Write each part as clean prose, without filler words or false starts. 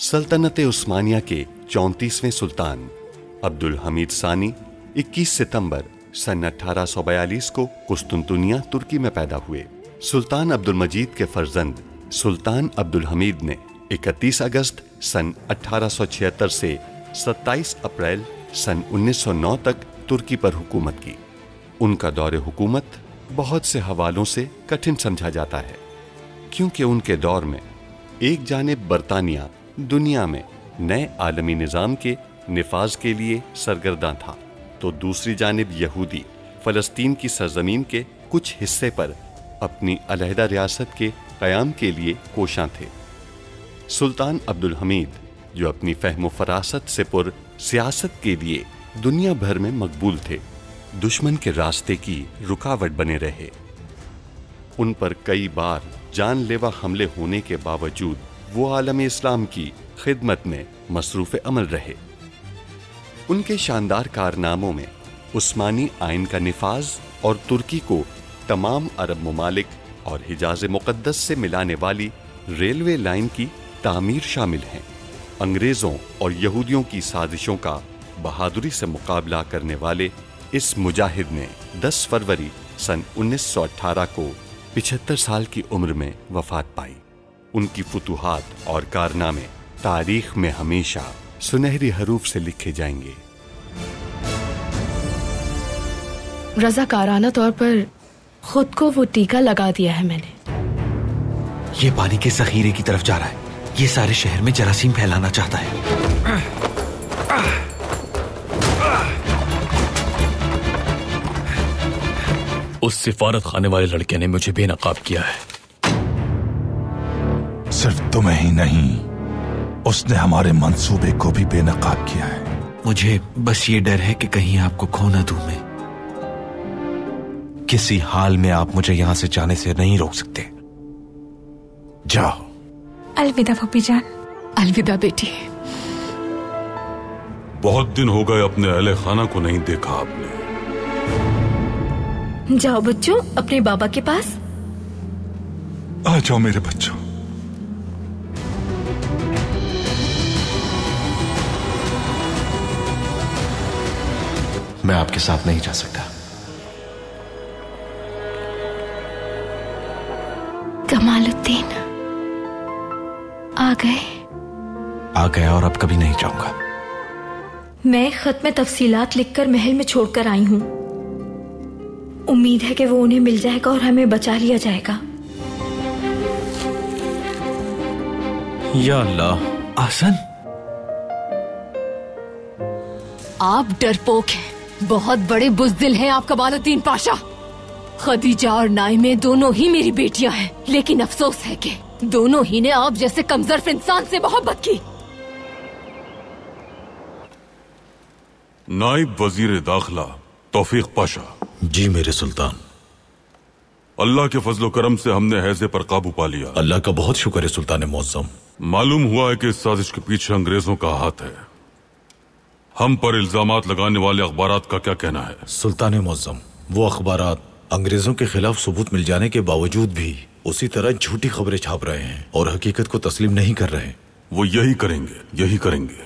सल्तनत उस्मानिया के 34वें सुल्तान अब्दुल हमीद सानी 21 सितंबर सन 1842 को कुस्तुनतुनिया तुर्की में पैदा हुए। सुल्तान अब्दुल मजीद के फर्जंद सुल्तान अब्दुल हमीद ने 31 अगस्त सन 1876 से 27 अप्रैल सन 1909 तक तुर्की पर हुकूमत की। उनका दौरे हुकूमत बहुत से हवालों से कठिन समझा जाता है, क्योंकि उनके दौर में एक जानिब बरतानिया दुनिया में नए आलमी निज़ाम के निफाज के लिए सरगर्दा था, तो दूसरी जानिब यहूदी फ़लस्तीन की सरजमीन के कुछ हिस्से पर अपनी अलहदा रियासत के क़याम के लिए कोशां थे। सुल्तान अब्दुल हमीद, जो अपनी फ़हम फ़रासत से पुर सियासत के लिए दुनिया भर में मकबूल थे, दुश्मन के रास्ते की रुकावट बने रहे। उन पर कई बार जानलेवा हमले होने के बावजूद वो आलम इस्लाम की खिदमत में मसरूफ़ अमल रहे। उनके शानदार कारनामों में उस्मानी आइन का निफाज और तुर्की को तमाम अरब ममालिक और हिजाज मुक़द्दस से मिलाने वाली रेलवे लाइन की तामीर शामिल हैं। अंग्रेज़ों और यहूदियों की साजिशों का बहादुरी से मुकाबला करने वाले इस मुजाहिद ने 10 फरवरी सन 1918 को 75 साल की उम्र में वफात पाई। उनकी फुतूहात और कारनामे तारीख में हमेशा सुनहरी हरूफ से लिखे जाएंगे। रज़ाकाराना तौर पर खुद को वो टीका लगा दिया है मैंने। ये पानी के ज़ख़ीरे की तरफ जा रहा है। ये सारे शहर में जरासीम फैलाना चाहता है। उस सिफारत खाने वाले लड़के ने मुझे बेनकाब किया है। सिर्फ तुम्हें ही नहीं, उसने हमारे मंसूबे को भी बेनकाब किया है। मुझे बस ये डर है कि कहीं आपको खो न दूं मैं। किसी हाल में आप मुझे यहाँ से जाने से नहीं रोक सकते। जाओ। अलविदा पप्पी जान। अलविदा बेटी। बहुत दिन हो गए अपने अहले खाना को नहीं देखा आपने। जाओ बच्चों अपने बाबा के पास। आ जाओ मेरे बच्चों। मैं आपके साथ नहीं जा सकता। कमालुद्दीन आ गए। आ गया और अब कभी नहीं जाऊंगा। मैं खत में तफसीलात लिखकर महल में छोड़कर आई हूँ। उम्मीद है कि वो उन्हें मिल जाएगा और हमें बचा लिया जाएगा। या अल्लाह। आसन, आप डरपोक हैं, बहुत बड़े बुज़दिल हैं आप कमालुद्दीन पाशा। खदीजा और नाइमे दोनों ही मेरी बेटियां हैं, लेकिन अफसोस है कि दोनों ही ने आप जैसे कमजोर इंसान से मोहब्बत की। नाइब वजीर दाखिला तौफीक पाशा। जी मेरे सुल्तान। अल्लाह के फजलो करम से हमने हैजे पर काबू पा लिया। अल्लाह का बहुत शुक्र है सुल्तान मुअज़्ज़म। मालूम हुआ है कि इस साजिश के पीछे अंग्रेजों का हाथ है। हम पर इल्जामात लगाने वाले अखबारात का क्या कहना है? सुल्तान मुअज़्ज़म, वो अखबारात अंग्रेजों के खिलाफ सबूत मिल जाने के बावजूद भी उसी तरह झूठी खबरें छाप रहे हैं और हकीकत को तस्लीम नहीं कर रहे। वो यही करेंगे, यही करेंगे।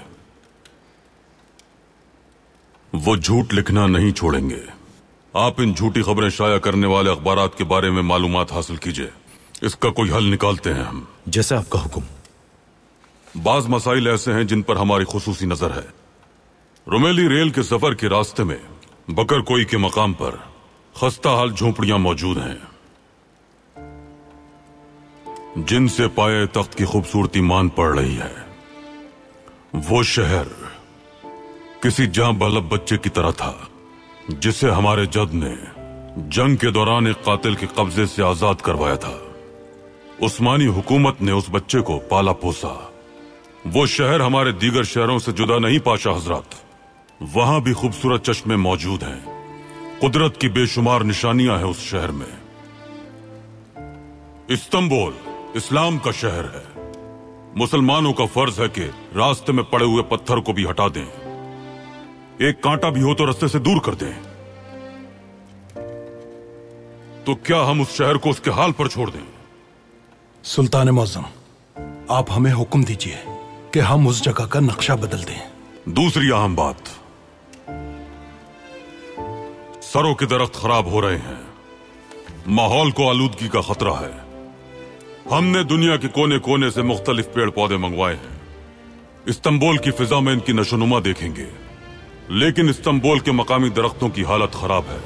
वो झूठ लिखना नहीं छोड़ेंगे। आप इन झूठी खबरें शाया करने वाले अखबारात के बारे में मालूमात हासिल कीजिए। इसका कोई हल निकालते हैं हम। जैसे आपका हुक्म। बाज मसाइल ऐसे हैं जिन पर हमारी खुसूसी नजर है। रुमेली रेल के सफर के रास्ते में बकरकोई के मकाम पर खस्ता हाल झोपड़ियां मौजूद हैं, जिनसे पाए तख्त की खूबसूरती मान पड़ रही है। वो शहर किसी जां बलब बच्चे की तरह था, जिसे हमारे जद ने जंग के दौरान एक कातिल के कब्जे से आजाद करवाया था। उस्मानी हुकूमत ने उस बच्चे को पाला पोसा। वो शहर हमारे दीगर शहरों से जुदा नहीं पाशा हजरत। वहां भी खूबसूरत चश्मे मौजूद हैं। कुदरत की बेशुमार निशानियां हैं उस शहर में। इस्तांबुल इस्लाम का शहर है। मुसलमानों का फर्ज है कि रास्ते में पड़े हुए पत्थर को भी हटा दें। एक कांटा भी हो तो रास्ते से दूर कर दें। तो क्या हम उस शहर को उसके हाल पर छोड़ दें? सुल्तान मुअज़्ज़म, आप हमें हुक्म दीजिए। कि हम उस जगह का नक्शा बदल दें। दूसरी अहम बात, सरों के दरख्त खराब हो रहे हैं, माहौल को आलूदगी का खतरा है। हमने दुनिया के कोने कोने से मुख्तलिफ पेड़ पौधे मंगवाए हैं। इस्तांबुल की फिजा में इनकी नशोनुमा देखेंगे, लेकिन इस्तांबुल के मकामी दरख्तों की हालत खराब है।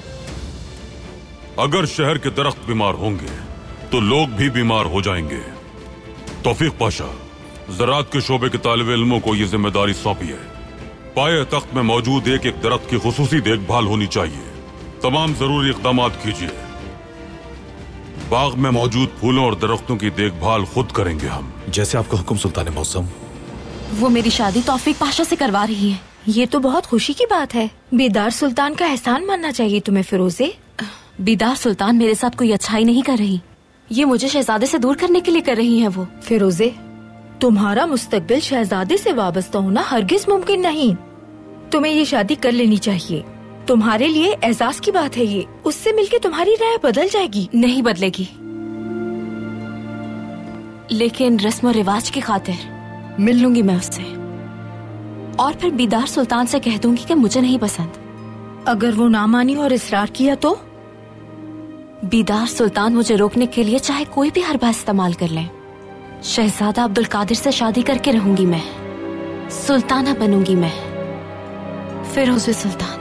अगर शहर के दरख्त बीमार होंगे तो लोग भी बीमार हो जाएंगे। तौफीक पाशा, ज़राअत के शोबे के तालिब इल्मों को यह जिम्मेदारी सौंपी है। पाए तख्त में मौजूद एक एक दरख्त की खुसूसी देखभाल होनी चाहिए। तमाम जरूरी इक़दाम कीजिए। बाग में मौजूद फूलों और दरख्तों की देखभाल खुद करेंगे हम। जैसे आपका हुक्म सुल्तान मौसम। वो मेरी शादी तौफीक पाशा से करवा रही है। ये तो बहुत खुशी की बात है। बेदार सुल्तान का एहसान मानना चाहिए तुम्हें फिरोजे। बेदार सुल्तान मेरे साथ कोई अच्छाई नहीं कर रही, ये मुझे शहजादे से दूर करने के लिए कर रही हैं वो। फिरोजे, तुम्हारा मुस्तकबिल शहजादे से वाबस्ता होना हरगिज मुमकिन नहीं। तुम्हें ये शादी कर लेनी चाहिए। तुम्हारे लिए एहसास की बात है ये। उससे मिलके तुम्हारी राय बदल जाएगी। नहीं बदलेगी, लेकिन रस्म और रिवाज की खातिर मिल लूंगी मैं उससे, और फिर बेदार सुल्तान से कह दूंगी कि मुझे नहीं पसंद। अगर वो ना मानी और इसरार किया तो? बेदार सुल्तान मुझे रोकने के लिए चाहे कोई भी हरबा इस्तेमाल कर ले। शहजादा अब्दुल कादिर से शादी करके रहूंगी मैं, सुल्ताना बनूंगी मैं, फिरोज़े सुल्तान।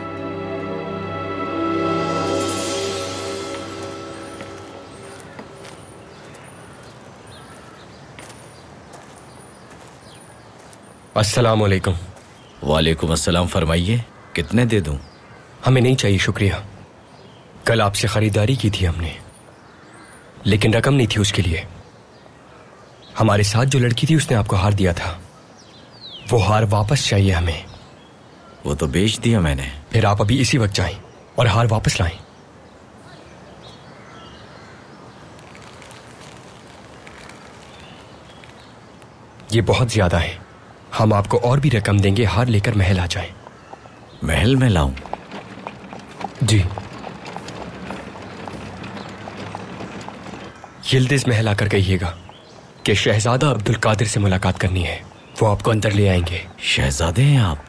अस्सलाम वालेकुम। वालेकुम अस्सलाम। फरमाइए, कितने दे दूं? हमें नहीं चाहिए, शुक्रिया। कल आपसे खरीदारी की थी हमने, लेकिन रकम नहीं थी उसके लिए। हमारे साथ जो लड़की थी उसने आपको हार दिया था, वो हार वापस चाहिए हमें। वो तो बेच दिया मैंने। फिर आप अभी इसी वक्त जाएं और हार वापस लाएं। ये बहुत ज्यादा है, हम आपको और भी रकम देंगे, हार लेकर महल आ जाएं। महल में लाऊं? जी, यिल्दिज महल आकर कहिएगा कि शहजादा अब्दुल कादिर से मुलाकात करनी है, वो आपको अंदर ले आएंगे। शहजादे हैं आप?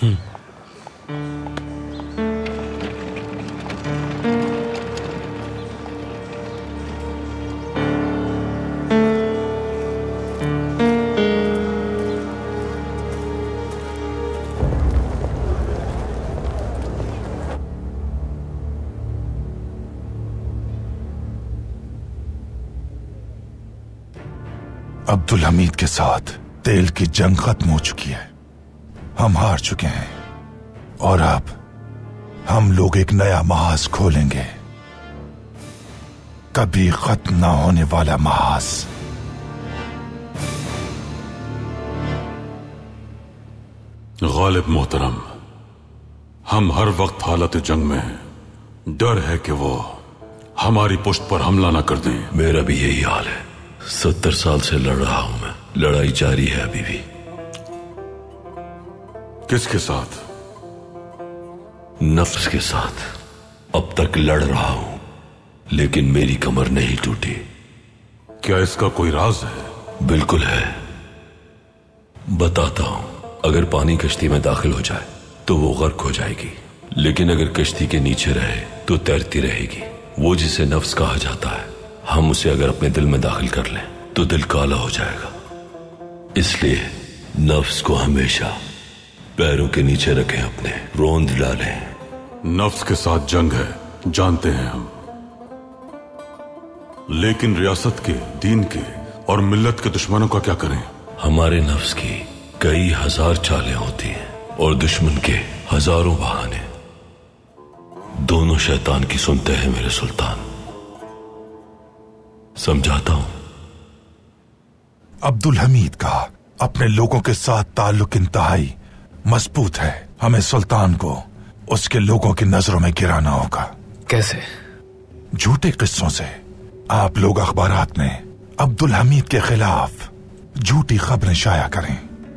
अब्दुल हमीद के साथ तेल की जंग खत्म हो चुकी है। हम हार चुके हैं और अब हम लोग एक नया महाज खोलेंगे, कभी खत्म ना होने वाला महाज। गालिब मोहतरम, हम हर वक्त हालत जंग में हैं। डर है कि वो हमारी पुष्ट पर हमला ना कर दें। मेरा भी यही हाल है। 70 साल से लड़ रहा हूं मैं, लड़ाई जारी है अभी भी। किसके साथ? नफ्स के साथ। अब तक लड़ रहा हूं, लेकिन मेरी कमर नहीं टूटी। क्या इसका कोई राज है? बिल्कुल है, बताता हूं। अगर पानी कश्ती में दाखिल हो जाए तो वो गर्क हो जाएगी, लेकिन अगर कश्ती के नीचे रहे तो तैरती रहेगी। वो जिसे नफ्स कहा जाता है, हम उसे अगर अपने दिल में दाखिल कर लें तो दिल काला हो जाएगा। इसलिए नफ्स को हमेशा पैरों के नीचे रखें, अपने रोंद डालें। नफ्स के साथ जंग है, जानते हैं हम, लेकिन रियासत के, दीन के और मिल्लत के दुश्मनों का क्या करें? हमारे नफ्स की कई हजार चालें होती हैं और दुश्मन के हजारों बहाने। दोनों शैतान की सुनते हैं मेरे सुल्तान, समझाता हूं। अब्दुल हमीद का अपने लोगों के साथ ताल्लुक इंतहाई मजबूत है। हमें सुल्तान को उसके लोगों की नजरों में गिराना होगा। कैसे? झूठे किस्सों से। आप लोग अखबारात में अब्दुल हमीद के खिलाफ झूठी खबरें शाया करें।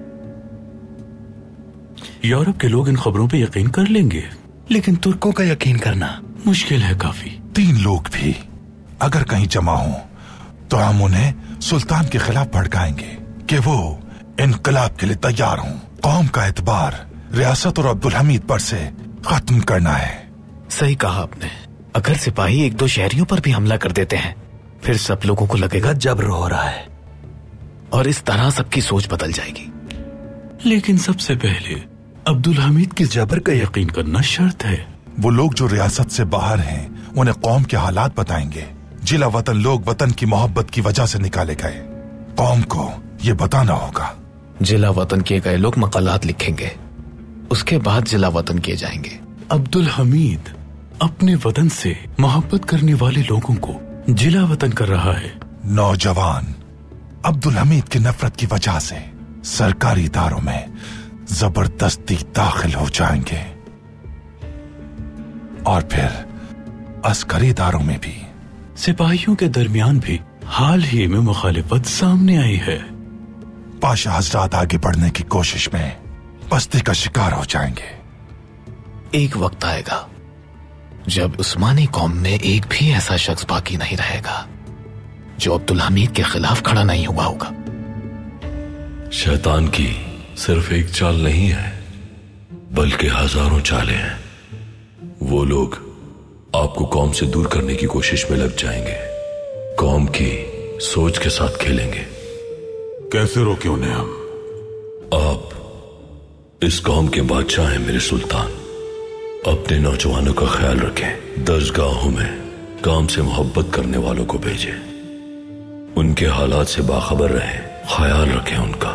यूरोप के लोग इन खबरों पे यकीन कर लेंगे, लेकिन तुर्कों का यकीन करना मुश्किल है काफी। 3 लोग भी अगर कहीं जमा हो तो हम उन्हें सुल्तान के खिलाफ भड़काएंगे कि वो इनकलाब के लिए तैयार हूँ। कौम का एतबार रियासत और अब्दुल हमीद पर से खत्म करना है। सही कहा आपने। अगर सिपाही एक दो शहरियों पर भी हमला कर देते हैं फिर सब लोगों को लगेगा जबर हो रहा है और इस तरह सबकी सोच बदल जाएगी। लेकिन सबसे पहले अब्दुल हमीद के जबर का यकीन करना शर्त है। वो लोग जो रियासत से बाहर हैं उन्हें कौम के हालात बताएंगे। जिला वतन लोग वतन की मोहब्बत की वजह से निकाले गए। कौम को ये बताना होगा। जिला वतन किए गए लोग मकालात लिखेंगे, उसके बाद जिला वतन किए जाएंगे। अब्दुल हमीद अपने वतन से मोहब्बत करने वाले लोगों को जिला वतन कर रहा है। नौजवान अब्दुल हमीद की नफरत की वजह से सरकारी इदारों में जबरदस्ती दाखिल हो जाएंगे और फिर अस्करी इदारों में भी। सिपाहियों के दरमियान भी हाल ही में मुखालिफत सामने आई है। पाशा हजरात आगे बढ़ने की कोशिश में पस्ती का शिकार हो जाएंगे। एक वक्त आएगा जब उस्मानी कौम में एक भी ऐसा शख्स बाकी नहीं रहेगा जो अब्दुल हमीद के खिलाफ खड़ा नहीं हुआ होगा। शैतान की सिर्फ एक चाल नहीं है बल्कि हजारों चालें हैं। वो लोग आपको कौम से दूर करने की कोशिश में लग जाएंगे, कौम की सोच के साथ खेलेंगे। कैसे रोके उन्हें हम? आप इस कौम के बादशाह हैं मेरे सुल्तान। अपने नौजवानों का ख्याल रखें। दरगाहों में काम से मोहब्बत करने वालों को भेजें। उनके हालात से बाखबर रहें, ख्याल रखें उनका।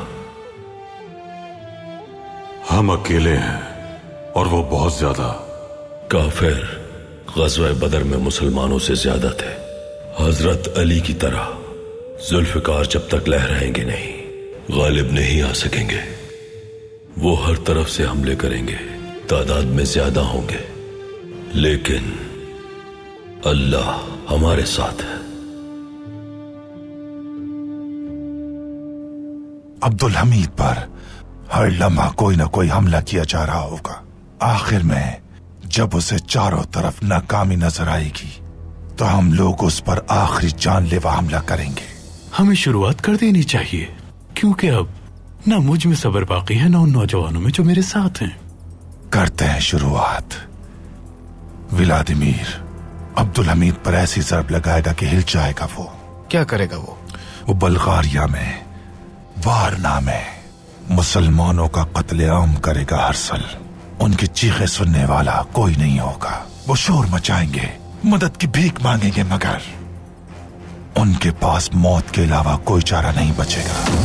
हम अकेले हैं और वो बहुत ज्यादा। काफिर ग़ज़वा बदर में मुसलमानों से ज्यादा थे। हजरत अली की तरह जुल्फ़िकार जब तक लहराएंगे नहीं, गालिब नहीं आ सकेंगे। वो हर तरफ से हमले करेंगे, तादाद में ज्यादा होंगे, लेकिन अल्लाह हमारे साथ है। अब्दुल हमीद पर हर लम्हा कोई ना कोई हमला किया जा रहा होगा। आखिर में जब उसे चारों तरफ नाकामी नजर आएगी तो हम लोग उस पर आखिरी जानलेवा हमला करेंगे। हमें शुरुआत कर देनी चाहिए क्योंकि अब ना मुझ में सब्र बाकी है ना उन नौजवानों में जो मेरे साथ हैं। करते हैं शुरुआत। व्लादिमीर अब्दुल हमीद पर ऐसी ज़रब लगाएगा कि हिल जाएगा। वो क्या करेगा? वो बल्गारिया में वारना में मुसलमानों का कत्लेआम करेगा। हर साल उनकी चीखें सुनने वाला कोई नहीं होगा। वो शोर मचाएंगे, मदद की भीख मांगेंगे, मगर उनके पास मौत के अलावा कोई चारा नहीं बचेगा।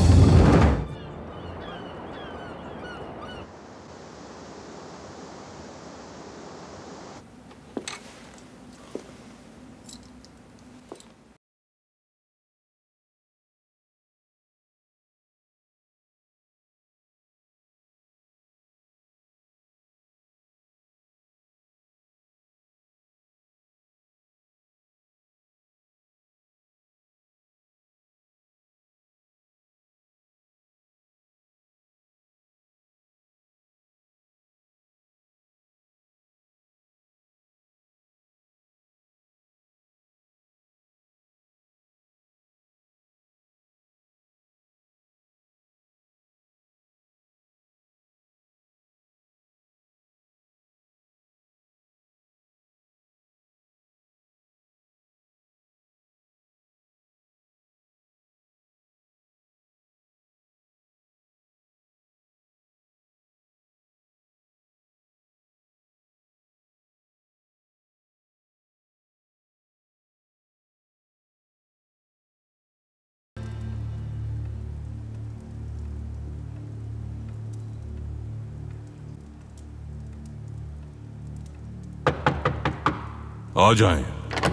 आ जाएं।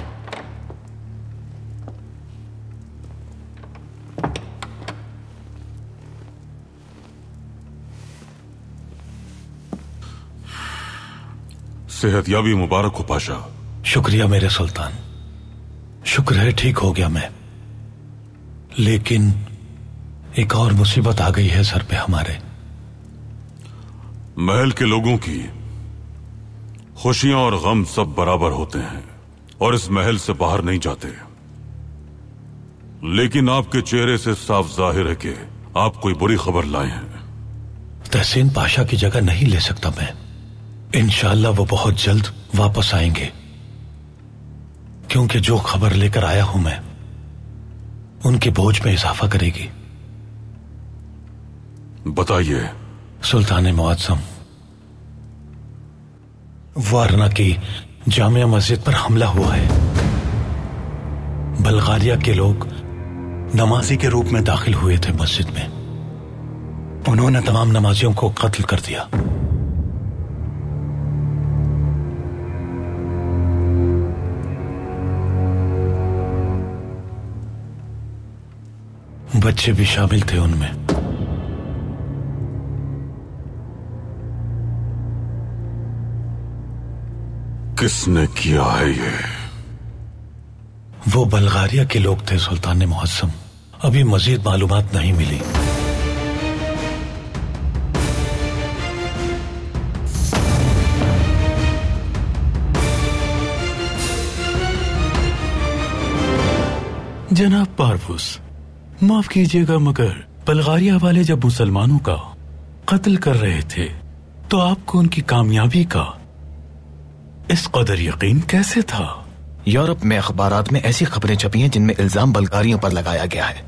सेहतयाबी मुबारक हो पाशा। शुक्रिया मेरे सुल्तान। शुक्र है ठीक हो गया मैं, लेकिन एक और मुसीबत आ गई है सर पे हमारे। महल के लोगों की खुशियां और गम सब बराबर होते हैं और इस महल से बाहर नहीं जाते, लेकिन आपके चेहरे से साफ जाहिर है कि आप कोई बुरी खबर लाए हैं। तहसीन पाशा की जगह नहीं ले सकता मैं। इंशाअल्लाह वो बहुत जल्द वापस आएंगे, क्योंकि जो खबर लेकर आया हूं मैं उनके बोझ में इजाफा करेगी। बताइए। सुल्तान मुअज्जम, वारना की जामिया मस्जिद पर हमला हुआ है। बल्गारिया के लोग नमाजी के रूप में दाखिल हुए थे मस्जिद में। उन्होंने तमाम नमाजियों को कत्ल कर दिया। बच्चे भी शामिल थे उनमें। किसने किया है ये? वो बल्गारिया के लोग थे सुल्तान मुअज्जम। अभी मजीद मालूमात नहीं मिली। जनाब पारवुस, माफ कीजिएगा मगर बल्गारिया वाले जब मुसलमानों का कत्ल कर रहे थे तो आपको उनकी कामयाबी का इस कदर यकीन कैसे था? यूरोप में अखबारात में ऐसी खबरें छपी हैं जिनमें इल्जाम बल्गारियों पर लगाया गया है।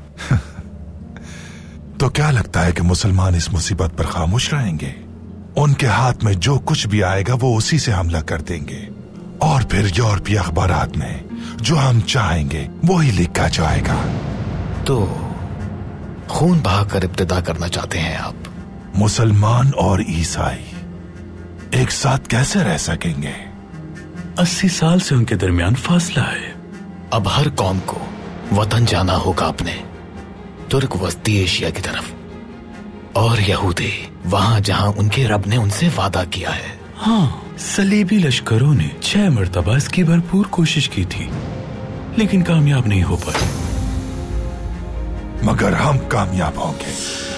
तो क्या लगता है कि मुसलमान इस मुसीबत पर खामोश रहेंगे? उनके हाथ में जो कुछ भी आएगा वो उसी से हमला कर देंगे, और फिर यूरोपीय अखबारात में जो हम चाहेंगे वही लिखा जाएगा। तो खून बहाकर इब्तिदा करना चाहते हैं आप? मुसलमान और ईसाई एक साथ कैसे रह सकेंगे? 80 साल से उनके दरमियान फासला है। अब हर कौम को वतन जाना होगा अपने तुर्क वस्ती एशिया की तरफ, और यहूदी वहां जहां उनके रब ने उनसे वादा किया है। हाँ, सलीबी लश्करों ने 6 मरतबा इसकी भरपूर कोशिश की थी, लेकिन कामयाब नहीं हो पाए। मगर हम कामयाब होंगे।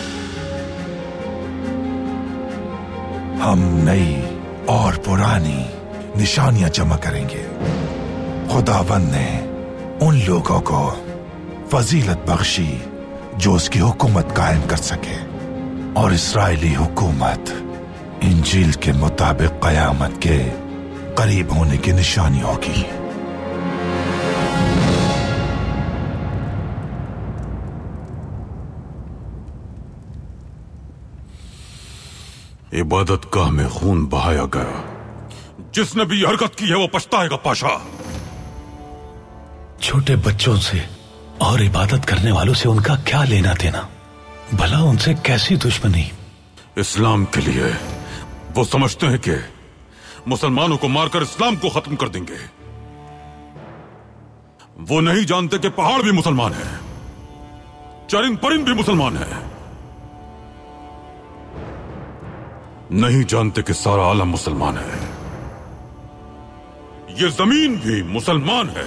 हम नई और पुरानी निशानियां जमा करेंगे। खुदावंद ने उन लोगों को फजीलत बख्शी जो उसकी हुकूमत कायम कर सके, और इस्राएली हुकूमत इंजील के मुताबिक कयामत के करीब होने की निशानी होगी। इबादत गाह में खून बहाया गया। जिसने भी हरकत की है वो पछताएगा पाशा। छोटे बच्चों से और इबादत करने वालों से उनका क्या लेना देना? भला उनसे कैसी दुश्मनी? इस्लाम के लिए वो समझते हैं कि मुसलमानों को मारकर इस्लाम को खत्म कर देंगे। वो नहीं जानते कि पहाड़ भी मुसलमान है, चरिंद परिंद भी मुसलमान है। नहीं जानते कि सारा आलम मुसलमान है, ये जमीन भी मुसलमान है।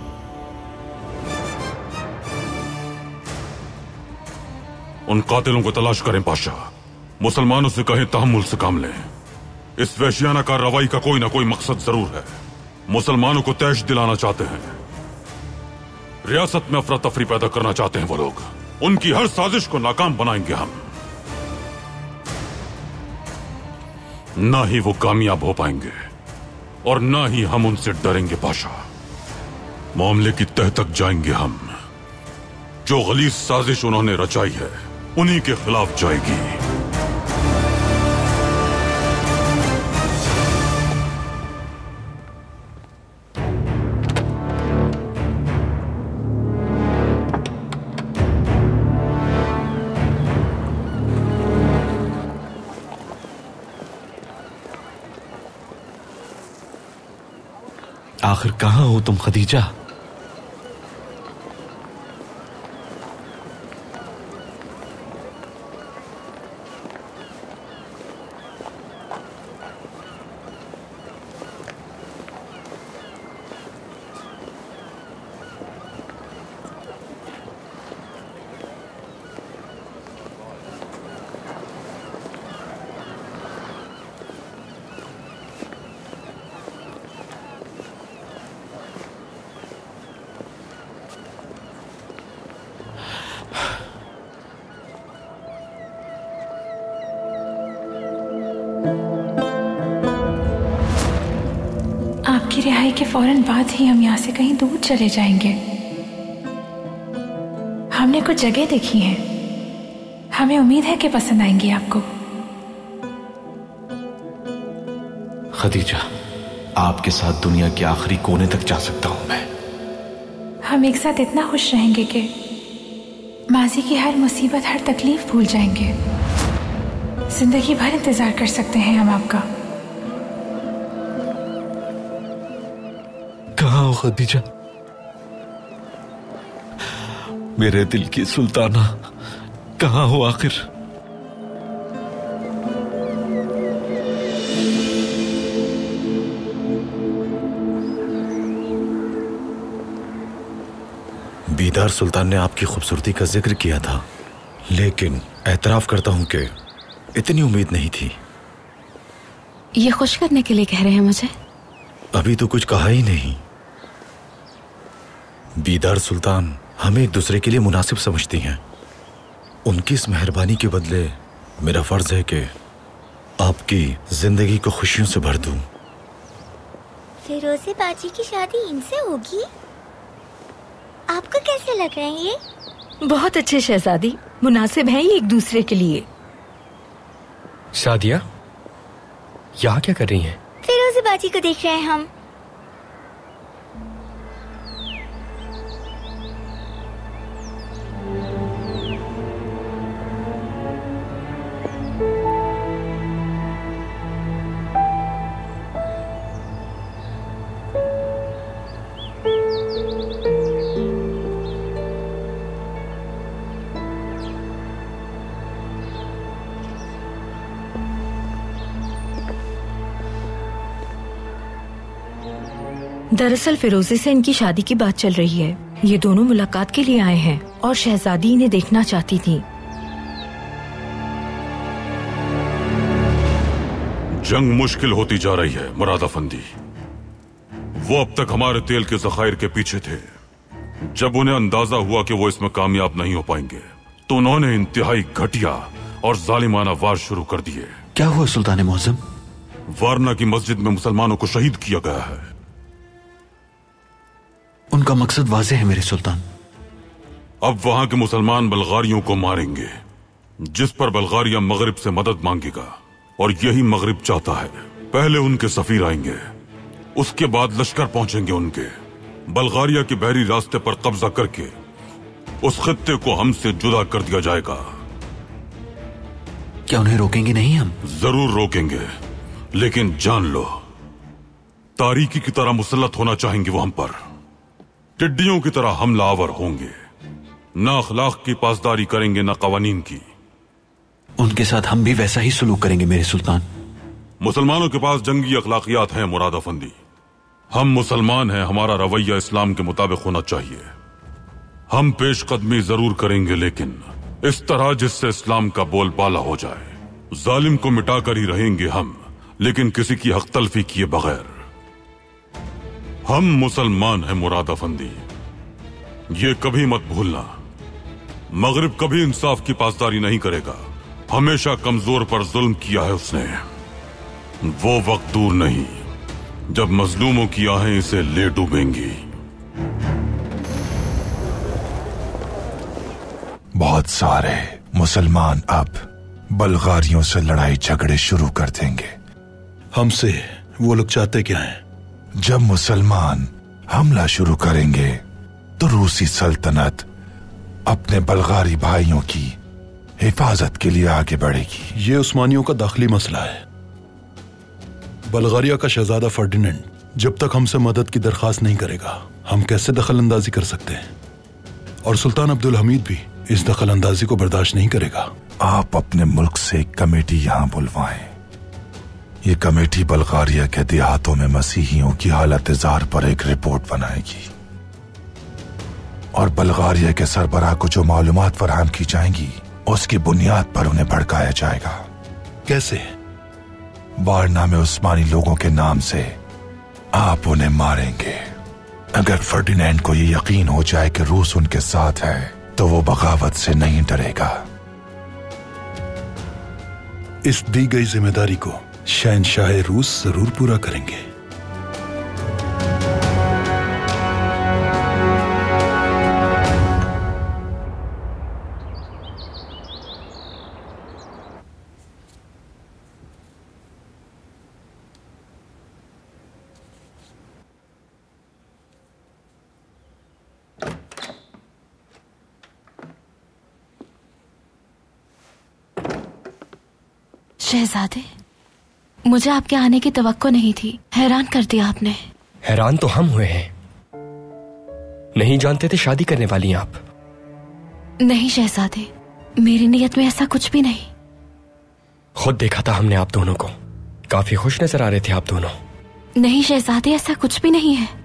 उन कातिलों को तलाश करें पाशा। मुसलमानों से कहें तहम्मुल से काम लें। इस वहशियाना कार्रवाई का कोई ना कोई मकसद जरूर है। मुसलमानों को तैश दिलाना चाहते हैं, रियासत में अफरा तफरी पैदा करना चाहते हैं वो लोग। उनकी हर साजिश को नाकाम बनाएंगे हम। ना ही वो कामयाब हो पाएंगे और ना ही हम उनसे डरेंगे पाशा। मामले की तह तक जाएंगे हम। जो गलीज साजिश उन्होंने रचाई है उन्हीं के खिलाफ जाएगी। आखिर कहां हो तुम खदीजा? आपकी रिहाई के फौरन बाद ही हम यहाँ से कहीं दूर चले जाएंगे। हमने कुछ जगह देखी है, हमें उम्मीद है कि पसंद आएंगी आपको। खदीजा, आपके साथ दुनिया के आखिरी कोने तक जा सकता हूं मैं। हम एक साथ इतना खुश रहेंगे कि माजी की हर मुसीबत, हर तकलीफ भूल जाएंगे। जिंदगी भर इंतजार कर सकते हैं हम आपका। कहाँ हो खदीजा, मेरे दिल की सुल्ताना, कहाँ हो आखिर? बीदार सुल्तान ने आपकी खूबसूरती का जिक्र किया था, लेकिन एतराफ करता हूं कि इतनी उम्मीद नहीं थी। ये खुश करने के लिए कह रहे हैं मुझे? अभी तो कुछ कहा ही नहीं। बीदार सुल्तान हमें एक दूसरे के लिए मुनासिब समझती हैं। उनकी इस मेहरबानी के बदले मेरा फर्ज है कि आपकी जिंदगी को खुशियों से भर दूं। फिरोज़े बाजी की शादी इनसे होगी? आपको कैसे लग रहे हैं ये? बहुत अच्छे शहजादी, मुनासिब हैं ये एक दूसरे के लिए। सादिया, यहाँ क्या कर रही हैं? फिरोज़े बाजी को देख रहे हैं हम। दरअसल फिरोजे से इनकी शादी की बात चल रही है। ये दोनों मुलाकात के लिए आए हैं और शहजादी इन्हें देखना चाहती थी। जंग मुश्किल होती जा रही है मुराद अफंदी। वो अब तक हमारे तेल के ज़खायर के पीछे थे। जब उन्हें अंदाजा हुआ कि वो इसमें कामयाब नहीं हो पाएंगे तो उन्होंने इंतहाई घटिया और जालिमाना वार शुरू कर दिए। क्या हुआ सुल्तान मुअज़्ज़म? वारना की मस्जिद में मुसलमानों को शहीद किया गया है। उनका मकसद वाज़ेह है मेरे सुल्तान। अब वहां के मुसलमान बल्गारियों को मारेंगे, जिस पर बल्गारिया मगरिब से मदद मांगेगा और यही मगरिब चाहता है। पहले उनके सफीर आएंगे, उसके बाद लश्कर पहुंचेंगे उनके। बल्गारिया के बहरी रास्ते पर कब्जा करके उस खित्ते को हमसे जुदा कर दिया जाएगा। क्या उन्हें रोकेंगे नहीं हम? जरूर रोकेंगे, लेकिन जान लो तारीकी की तरह मुसल्लत होना चाहेंगे वो हम पर। टिड्डियों की तरह हमलावर होंगे, ना अखलाक की पासदारी करेंगे ना कवानीन की। उनके साथ हम भी वैसा ही सलूक करेंगे मेरे सुल्तान। मुसलमानों के पास जंगी अखलाकियात हैं मुराद अफंदी। हम मुसलमान हैं, हमारा रवैया इस्लाम के मुताबिक होना चाहिए। हम पेशकदमी जरूर करेंगे, लेकिन इस तरह जिससे इस्लाम का बोलबाला हो जाए। जालिम को मिटाकर ही रहेंगे हम, लेकिन किसी की हक तलफी किए बगैर। हम मुसलमान हैं मुराद अफंदी, ये कभी मत भूलना। मगरिब कभी इंसाफ की पासदारी नहीं करेगा। हमेशा कमजोर पर जुल्म किया है उसने। वो वक्त दूर नहीं जब मजलूमों की आहें इसे ले डूबेंगी। बहुत सारे मुसलमान अब बल्गारियों से लड़ाई झगड़े शुरू कर देंगे। हमसे वो लोग चाहते क्या हैं? जब मुसलमान हमला शुरू करेंगे तो रूसी सल्तनत अपने बल्गारी भाइयों की हिफाजत के लिए आगे बढ़ेगी। ये उस्मानियों का दाखिली मसला है। बल्गारिया का शहजादा फर्डिनेंड जब तक हमसे मदद की दरखास्त नहीं करेगा, हम कैसे दखल अंदाजी कर सकते हैं? और सुल्तान अब्दुल हमीद भी इस दखल अंदाजी को बर्दाश्त नहीं करेगा। आप अपने मुल्क से एक कमेटी यहाँ बुलवाएं। ये कमेटी बल्गारिया के देहातों में मसीहियों की हालत जार पर एक रिपोर्ट बनाएगी और बल्गारिया के सरबराह को जो मालूमात फराहम की जाएंगी उसकी बुनियाद पर उन्हें भड़काया जाएगा। कैसे? वारना में उस्मानी लोगों के नाम से आप उन्हें मारेंगे। अगर फर्डिनेंड को ये यकीन हो जाए कि रूस उनके साथ है तो वो बगावत से नहीं डरेगा। इस दी गई जिम्मेदारी को शहंशाह रूस जरूर पूरा करेंगे। शहजादे, मुझे आपके आने की तवक्को नहीं थी। हैरान कर दिया आपने। हैरान तो हम हुए हैं। नहीं जानते थे शादी करने वाली हैं आप। नहीं शहजादे, मेरी नीयत में ऐसा कुछ भी नहीं। खुद देखा था हमने आप दोनों को, काफी खुश नजर आ रहे थे आप दोनों। नहीं शहजादे, ऐसा कुछ भी नहीं है।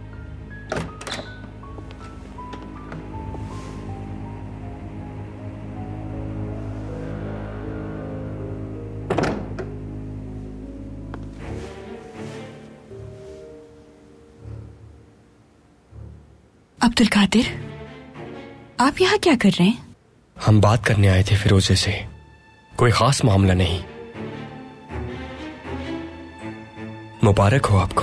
अब्दुल कादिर, आप यहाँ क्या कर रहे हैं? हम बात करने आए थे फिरोजे से, कोई खास मामला नहीं। मुबारक हो आपको।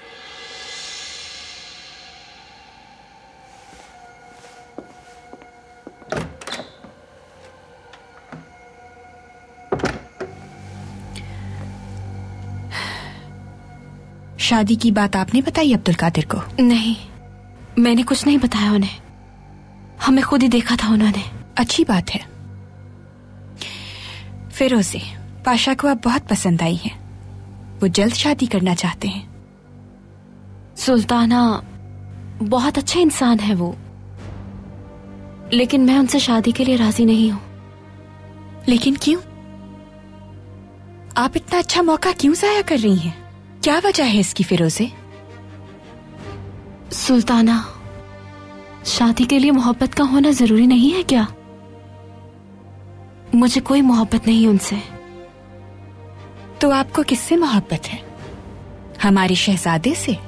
शादी की बात आपने बताई अब्दुल कादिर को? नहीं, मैंने कुछ नहीं बताया उन्हें। हमें खुद ही देखा था उन्होंने। अच्छी बात है। फिरोजे पाशा को आप बहुत पसंद आई हैं। वो जल्द शादी करना चाहते हैं। सुल्ताना बहुत अच्छे इंसान है वो, लेकिन मैं उनसे शादी के लिए राजी नहीं हूं। लेकिन क्यों? आप इतना अच्छा मौका क्यों जाया कर रही हैं? क्या वजह है इसकी फिरोजे? सुल्ताना, शादी के लिए मोहब्बत का होना जरूरी नहीं है क्या? मुझे कोई मोहब्बत नहीं उनसे। तो आपको किससे मोहब्बत है? हमारे शहजादे से?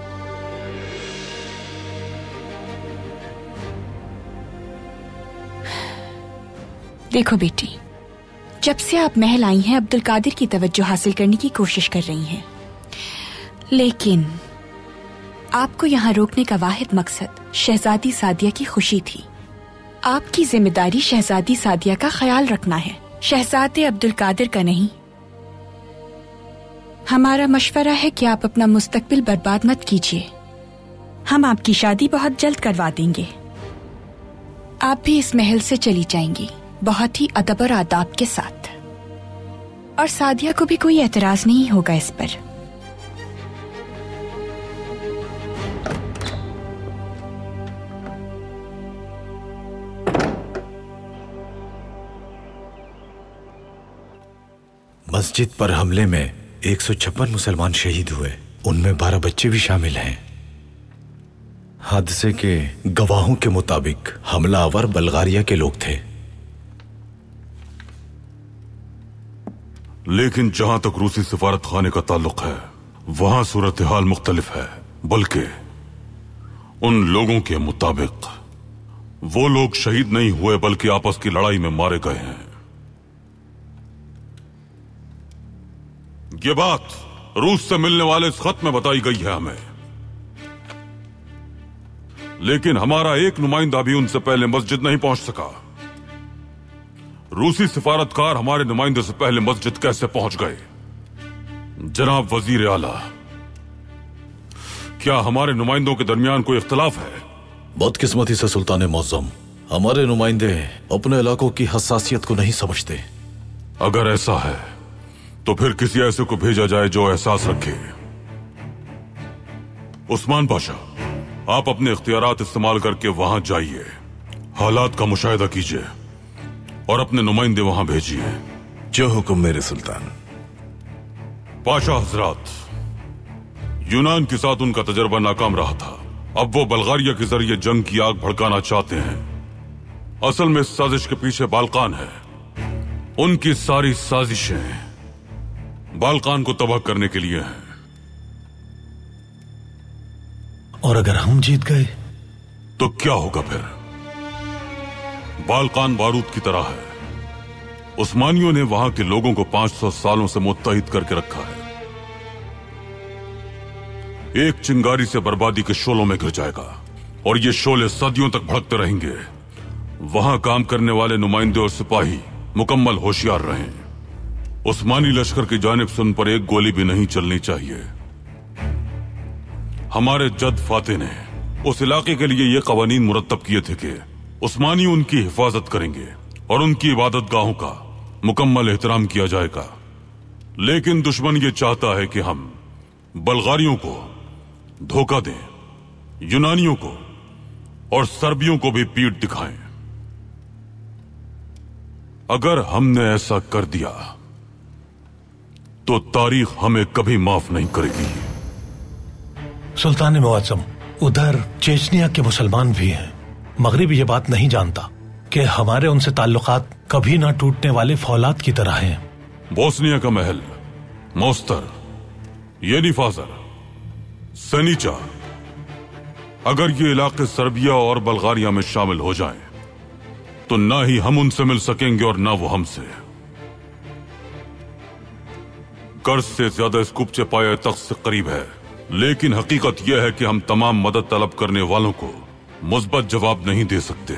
देखो बेटी, जब से आप महल आई हैं अब्दुल कादिर की तवज्जो हासिल करने की कोशिश कर रही हैं, लेकिन आपको यहाँ रोकने का वाहिद मकसद शहजादी सादिया की खुशी थी। आपकी जिम्मेदारी शहजादी सादिया का ख्याल रखना है, शहजादे अब्दुल कादिर का नहीं। हमारा मशवरा है कि आप अपना मुस्तकबिल बर्बाद मत कीजिए। हम आपकी शादी बहुत जल्द करवा देंगे। आप भी इस महल से चली जाएंगी, बहुत ही अदब और आदाब के साथ। और सादिया को भी कोई एतराज नहीं होगा इस पर। मस्जिद पर हमले में 156 मुसलमान शहीद हुए, उनमें 12 बच्चे भी शामिल हैं। हादसे के गवाहों के मुताबिक हमलावर बल्गारिया के लोग थे। लेकिन जहां तक रूसी सिफारत खाने का ताल्लुक है, वहां सूरत हाल मुख्तलिफ है। बल्कि उन लोगों के मुताबिक वो लोग शहीद नहीं हुए बल्कि आपस की लड़ाई में मारे गए हैं। ये बात रूस से मिलने वाले इस खत में बताई गई है हमें, लेकिन हमारा एक नुमाइंदा भी उनसे पहले मस्जिद नहीं पहुंच सका। रूसी सिफारतकार हमारे नुमाइंदे से पहले मस्जिद कैसे पहुंच गए? जनाब वजीर आला, क्या हमारे नुमाइंदों के दरमियान कोई इख्तिलाफ है? बदकिस्मती से सुल्तान मौज़म, हमारे नुमाइंदे अपने इलाकों की हसासियत को नहीं समझते। अगर ऐसा है तो फिर किसी ऐसे को भेजा जाए जो एहसास रखे। उस्मान पाशा, आप अपने इख्तियारात इस्तेमाल करके वहां जाइए, हालात का मुशाहिदा कीजिए और अपने नुमाइंदे वहां भेजिए। जो हुक्म मेरे सुल्तान। पाशा हजरात, यूनान के साथ उनका तजर्बा नाकाम रहा था। अब वो बल्गारिया के जरिए जंग की आग भड़काना चाहते हैं। असल में इस साजिश के पीछे बाल्कान है। उनकी सारी साजिशें बाल्कान को तबाह करने के लिए हैं। और अगर हम जीत गए तो क्या होगा फिर? बाल्कान बारूद की तरह है। उस्मानियों ने वहां के लोगों को 500 सालों से मुत्तहिद करके रखा है। एक चिंगारी से बर्बादी के शोलों में गिर जाएगा और ये शोले सदियों तक भड़कते रहेंगे। वहां काम करने वाले नुमाइंदे और सिपाही मुकम्मल होशियार रहें। उस्मानी लश्कर की जानिब से उन पर एक गोली भी नहीं चलनी चाहिए। हमारे जद फाते ने उस इलाके के लिए ये कवानीन मुरत्तब किए थे कि उस्मानी उनकी हिफाजत करेंगे और उनकी इबादत गाहों का मुकम्मल एहतराम किया जाएगा। लेकिन दुश्मन ये चाहता है कि हम बल्गारियों को धोखा दें, यूनानियों को और सर्बियों को भी पीठ दिखाएं। अगर हमने ऐसा कर दिया तो तारीख हमें कभी माफ नहीं करेगी। सुल्तान मुअज्जम, उधर चेचनिया के मुसलमान भी हैं। मगरिब ये बात नहीं जानता कि हमारे उनसे ताल्लुकात कभी ना टूटने वाले फौलाद की तरह हैं। बोस्निया का महल, मोस्तर, येनिफाजर, सनीचा, अगर ये इलाके सर्बिया और बल्गारिया में शामिल हो जाएं, तो ना ही हम उनसे मिल सकेंगे और ना वो हमसे। कर्ज से ज्यादा स्कुप्चे पाए तख्त से करीब है, लेकिन हकीकत यह है कि हम तमाम मदद तलब करने वालों को मुस्बत जवाब नहीं दे सकते।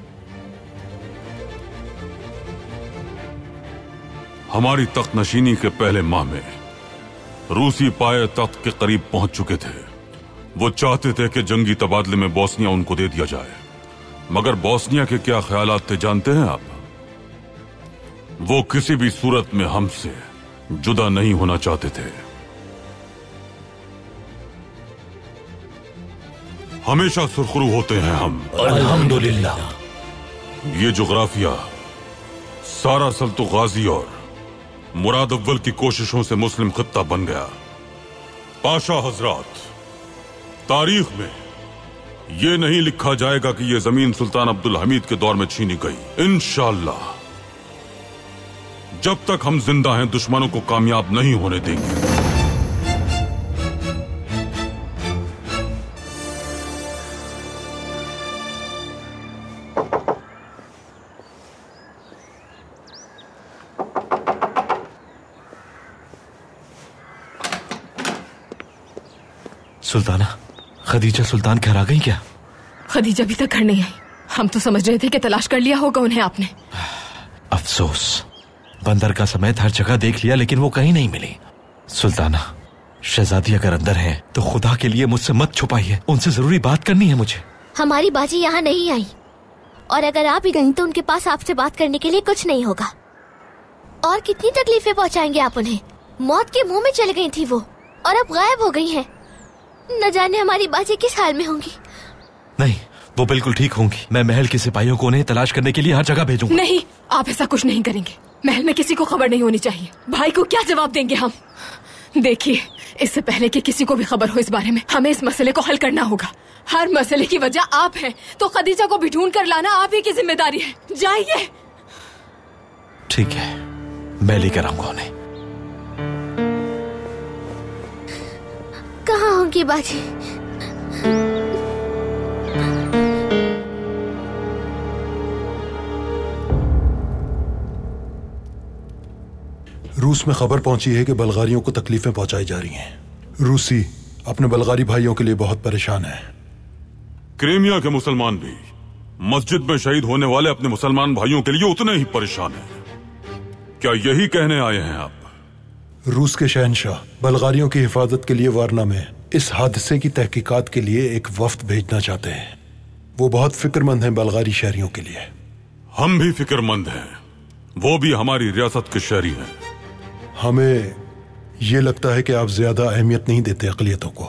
हमारी तख्त नशीनी के पहले माह में रूसी पाए तख्त के करीब पहुंच चुके थे। वो चाहते थे कि जंगी तबादले में बोस्निया उनको दे दिया जाए, मगर बोस्निया के क्या ख्यालात थे जानते हैं आप? वो किसी भी सूरत में हमसे जुदा नहीं होना चाहते थे। हमेशा सुरखरू होते हैं हम, अल्हम्दुलिल्लाह। ये जुग्राफिया सारा सल्तु गाजी और मुराद अव्वल की कोशिशों से मुस्लिम खित्ता बन गया। पाशा हजरात, तारीख में ये नहीं लिखा जाएगा कि ये जमीन सुल्तान अब्दुल हमीद के दौर में छीनी गई। इंशाअल्लाह जब तक हम जिंदा हैं दुश्मनों को कामयाब नहीं होने देंगे। सुल्ताना, खदीजा सुल्तान घर आ गई क्या? खदीजा अभी तक घर नहीं आई। हम तो समझ रहे थे कि तलाश कर लिया होगा उन्हें आपने। अफसोस, बंदर का समेत हर जगह देख लिया लेकिन वो कहीं नहीं मिली। सुल्ताना, शहजादी अगर अंदर है तो खुदा के लिए मुझसे मत छुपाइए, उनसे जरूरी बात करनी है मुझे। हमारी बाजी यहाँ नहीं आई, और अगर आप ही गई तो उनके पास आपसे बात करने के लिए कुछ नहीं होगा। और कितनी तकलीफें पहुँचाएंगे आप उन्हें? मौत के मुंह में चली गई थी वो, और अब गायब हो गई हैं। न जाने हमारी बाजी किस हाल में होंगी। नहीं, वो बिल्कुल ठीक होंगी। मैं महल के सिपाहियों को उन्हें तलाश करने के लिए हर जगह भेजूंगा। नहीं, आप ऐसा कुछ नहीं करेंगे। महल में किसी को खबर नहीं होनी चाहिए। भाई को क्या जवाब देंगे हम? देखिए, इससे पहले कि किसी को भी खबर हो इस बारे में, हमें इस मसले को हल करना होगा। हर मसले की वजह आप हैं, तो खदीजा को भी ढूंढ कर लाना आप ही की जिम्मेदारी है। जाइए। ठीक है, मैं लेकर आऊंगा उन्हें। कहाँ होंगी बाजी? रूस में खबर पहुंची है कि बल्गारियों को तकलीफें पहुंचाई जा रही हैं। रूसी अपने बल्गारी भाइयों के लिए बहुत परेशान है। क्रीमिया के मुसलमान भी मस्जिद में शहीद होने वाले अपने मुसलमान भाइयों के लिए उतने ही परेशान हैं। क्या यही कहने आए हैं आप? रूस के शहंशाह बल्गारियों की हिफाजत के लिए वारना में इस हादसे की तहकीकात के लिए एक वफ्द भेजना चाहते हैं। वो बहुत फिक्रमंद हैं बल्गारी शहरियों के लिए। हम भी फिक्रमंद हैं, वो भी हमारी रियासत के शहरी हैं। हमें ये लगता है कि आप ज्यादा अहमियत नहीं देते अक़लियतों को।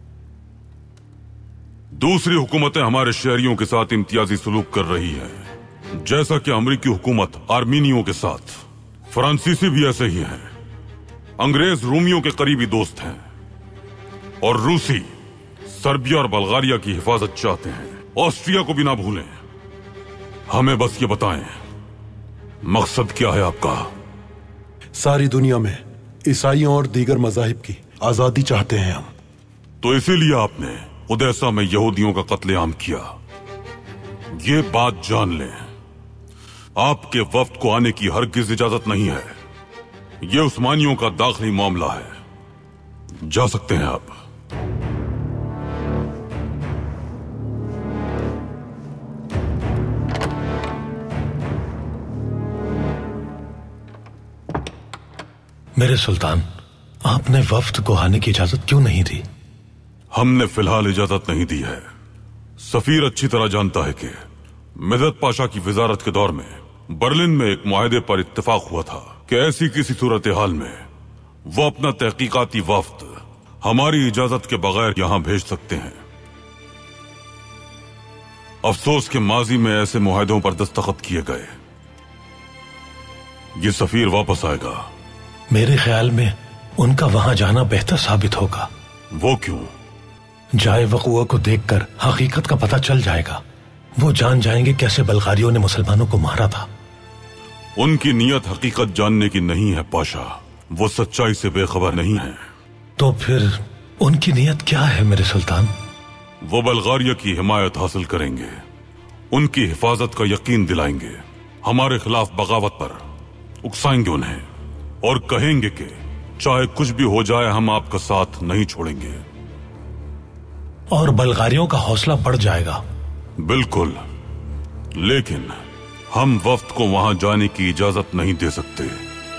दूसरी हुकूमतें हमारे शहरियों के साथ इम्तियाजी सलूक कर रही हैं, जैसा कि अमेरिकी हुकूमत आर्मीनियों के साथ। फ्रांसीसी भी ऐसे ही हैं। अंग्रेज रूमियों के करीबी दोस्त हैं, और रूसी सर्बिया और बल्गारिया की हिफाजत चाहते हैं। ऑस्ट्रिया को भी ना भूलें। हमें बस ये बताएं, मकसद क्या है आपका? सारी दुनिया में ईसाइयों और दीगर मज़ाहिब की आजादी चाहते हैं हम। तो इसीलिए आपने उदैसा में यहूदियों का कत्लेआम किया। ये बात जान लें, आपके वफ्द को आने की हरगिज इजाजत नहीं है। ये उस्मानियों का दाखिली मामला है। जा सकते हैं आप। मेरे सुल्तान, आपने वफ्द को आने की इजाजत क्यों नहीं दी? हमने फिलहाल इजाजत नहीं दी है। सफीर अच्छी तरह जानता है कि मिदत पाशा की वजारत के दौर में बर्लिन में एक मुआहदे पर इत्तेफाक हुआ था कि ऐसी किसी सूरत हाल में वो अपना तहकीकाती वफ्द हमारी इजाजत के बगैर यहां भेज सकते हैं। अफसोस के माजी में ऐसे मुआहदों पर दस्तखत किए गए। ये सफीर वापस आएगा। मेरे ख्याल में उनका वहां जाना बेहतर साबित होगा। वो क्यों? जाए वक़ुआ को देखकर हकीकत का पता चल जाएगा। वो जान जाएंगे कैसे बल्गारियों ने मुसलमानों को मारा था। उनकी नीयत हकीकत जानने की नहीं है पाशा, वो सच्चाई से बेखबर नहीं है। तो फिर उनकी नीयत क्या है मेरे सुल्तान? वो बल्गारिया की हिमायत हासिल करेंगे, उनकी हिफाजत का यकीन दिलाएंगे, हमारे खिलाफ बगावत पर उकसाएंगे उन्हें और कहेंगे कि चाहे कुछ भी हो जाए हम आपका साथ नहीं छोड़ेंगे। और बल्गारियों का हौसला बढ़ जाएगा। बिल्कुल, लेकिन हम वफ्द को वहां जाने की इजाजत नहीं दे सकते।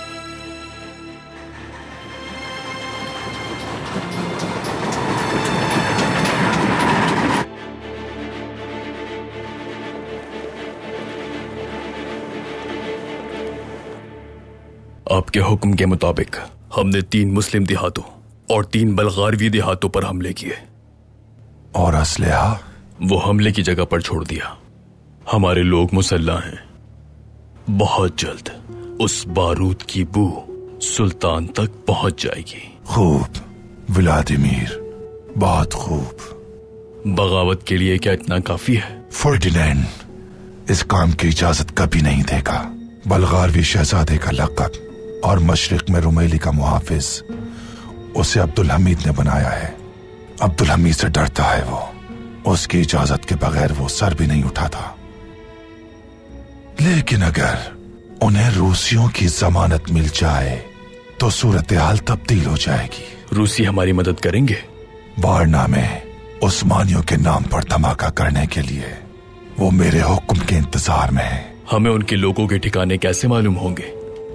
आपके हुक्म के मुताबिक हमने 3 मुस्लिम देहातों और 3 बल्गारवी देहातों पर हमले किए। और असलहा? वो हमले की जगह पर छोड़ दिया। हमारे लोग मुसल्ला हैं। बहुत जल्द उस बारूद की बू सुल्तान तक पहुंच जाएगी। खूब व्लादिमीर, बहुत खूब। बगावत के लिए क्या इतना काफी है? फर्डिनैंड इस काम की इजाजत कभी नहीं देगा। बल्गारवी शहजादे का लक़ब और मशरिक में रुमैली का मुहाफिज उसे अब्दुल हमीद ने बनाया है। अब्दुल हमीद से डरता है वो। उसकी इजाजत के बगैर वो सर भी नहीं उठाता। लेकिन अगर उन्हें रूसियों की जमानत मिल जाए तो सूरत हाल तब्दील हो जाएगी। रूसी हमारी मदद करेंगे? वारना में उस्मानियों के नाम पर धमाका करने के लिए वो मेरे हुक्म के इंतजार में है। हमें उनके लोगों के ठिकाने कैसे मालूम होंगे?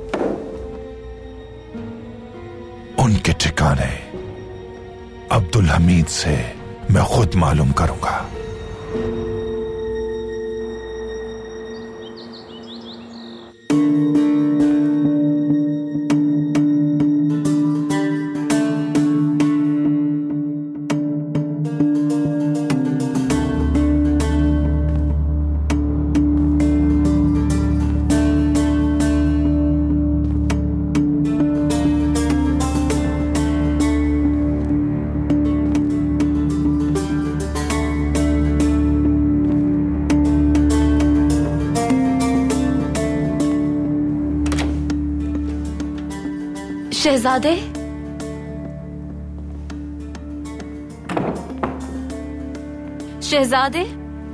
उनके ठिकाने अब्दुल हमीद से मैं खुद मालूम करूंगा। शहजादे, शहजादे,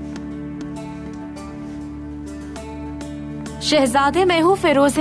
शहजादे, मैं हूँ फिरोजे।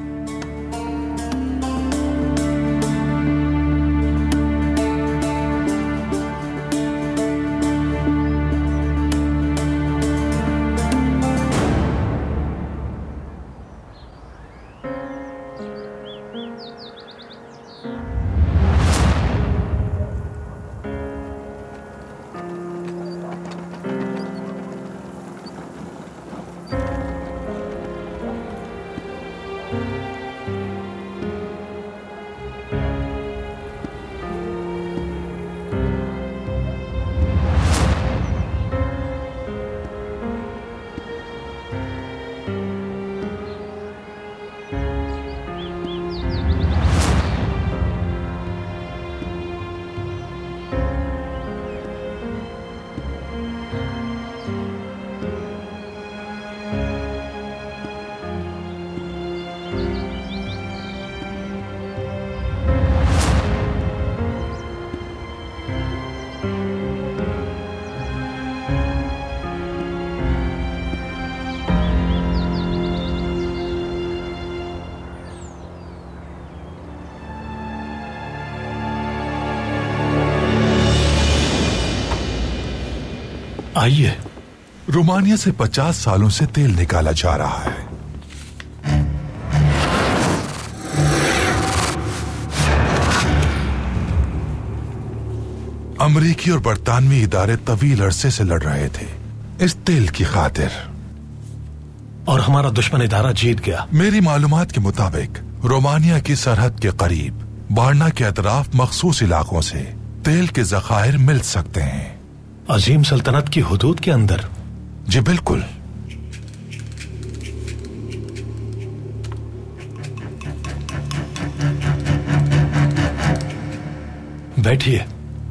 आइए। रोमानिया से 50 सालों से तेल निकाला जा रहा है। अमरीकी और बरतानवी इदारे तवील अरसे से लड़ रहे थे इस तेल की खातिर, और हमारा दुश्मन इदारा जीत गया। मेरी मालूमात के मुताबिक रोमानिया की सरहद के करीब वारना के अतराफ मखसूस इलाकों से तेल के जखायर मिल सकते हैं। अजीम सल्तनत की हुदूद के अंदर? जी बिल्कुल। बैठिए।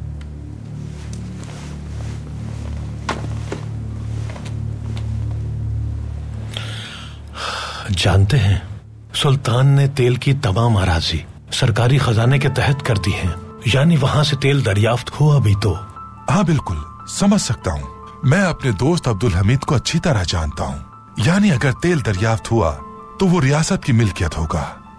जानते हैं, सुल्तान ने तेल की तमाम अराजी सरकारी खजाने के तहत कर दी है, यानी वहां से तेल दरियाफ्त हुआ भी तो? हाँ बिल्कुल, समझ सकता हूँ। मैं अपने दोस्त अब्दुल हमीद को अच्छी तरह जानता हूँ। यानी अगर तेल दरियाफ्त हुआ तो वो रियासत की मिल्कियत होगा।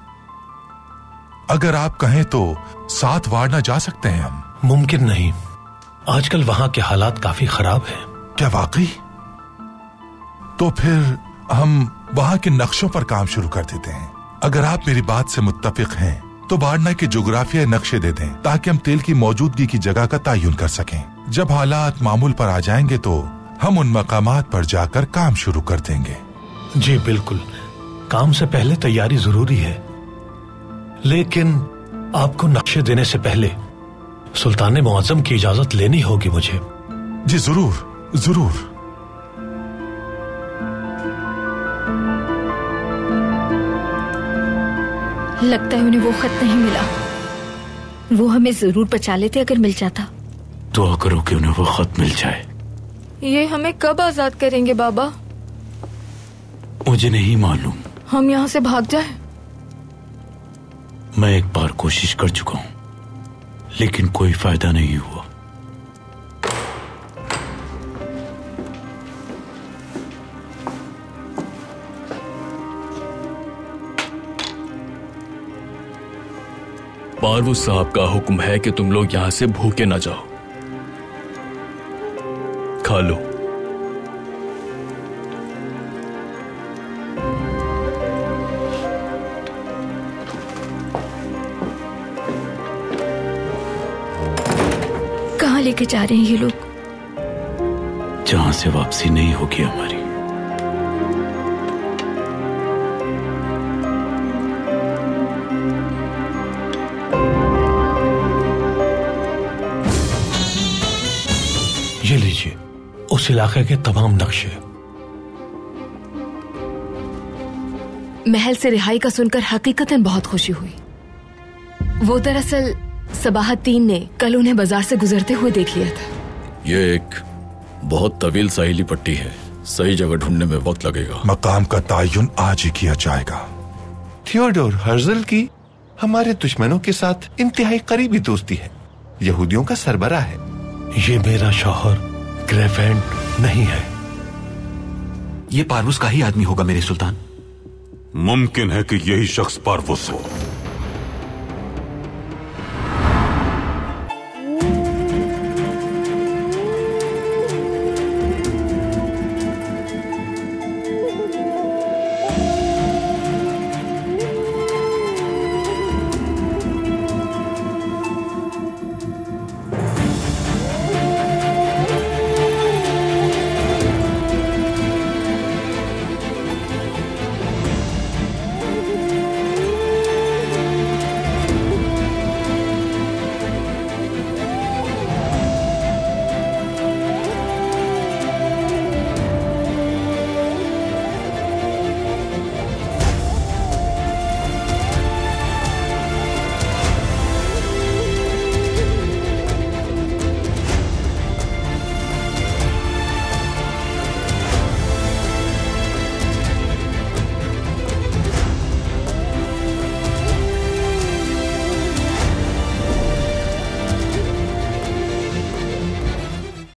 अगर आप कहें तो साथ वारना जा सकते हैं हम। मुमकिन नहीं, आजकल वहां के हालात काफी खराब हैं। क्या वाकई? तो फिर हम वहां के नक्शों पर काम शुरू कर देते हैं। अगर आप मेरी बात से मुत्तफिक हैं तो वारना के जोग्राफियाई नक्शे दे दें ताकि हम तेल की मौजूदगी की जगह का तयन कर सकें। जब हालात मामूल पर आ जाएंगे तो हम उन मकामात पर जाकर काम शुरू कर देंगे। जी बिल्कुल, काम से पहले तैयारी जरूरी है, लेकिन आपको नक्शे देने से पहले सुल्तान मुअज्जम की इजाजत लेनी होगी मुझे। जी जरूर जरूर। लगता है उन्हें वो खत नहीं मिला। वो हमें जरूर बचा लेते अगर मिल जाता। दुआ करो कि उन्हें वो खत मिल जाए। ये हमें कब आजाद करेंगे बाबा? मुझे नहीं मालूम। हम यहाँ से भाग जाए? मैं एक बार कोशिश कर चुका हूँ, लेकिन कोई फायदा नहीं हुआ। पारवूस साहब का हुक्म है कि तुम लोग यहां से भूखे ना जाओ। खा लो। कहाँ लेके जा रहे हैं ये लोग? जहां से वापसी नहीं होगी हमारी। ये लीजिए उस इलाके के तमाम नक्शे। महल से रिहाई का सुनकर हकीकतन बहुत खुशी हुई। वो दरअसल सबाहतीन ने कल उन्हें बाजार से गुजरते हुए देख लिया था। ये एक बहुत तवील साहिली पट्टी है, सही जगह ढूंढने में वक्त लगेगा। मकाम का तयन आज ही किया जाएगा। थियोडोर हर्जल की हमारे दुश्मनों के साथ इंतहाई करीबी दोस्ती है। यहूदियों का सरबराह है। ये मेरा शौहर ग्रेफेंड नहीं है। ये पारवूस का ही आदमी होगा मेरे सुल्तान। मुमकिन है कि यही शख्स पारवूस हो।